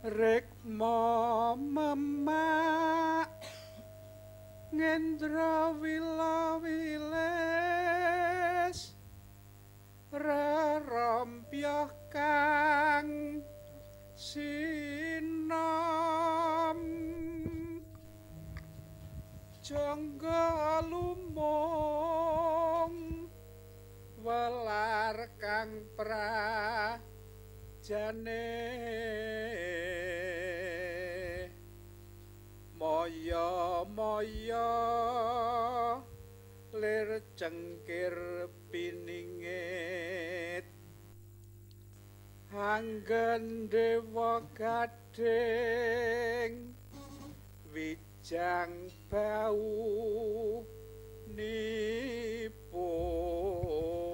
Rikma memak ngendra wiles rerompyoh kang sinom jangga lumong welar kang prajane moyo-moyo lir cengkir piningit anggen dewa gading wijang bau nipun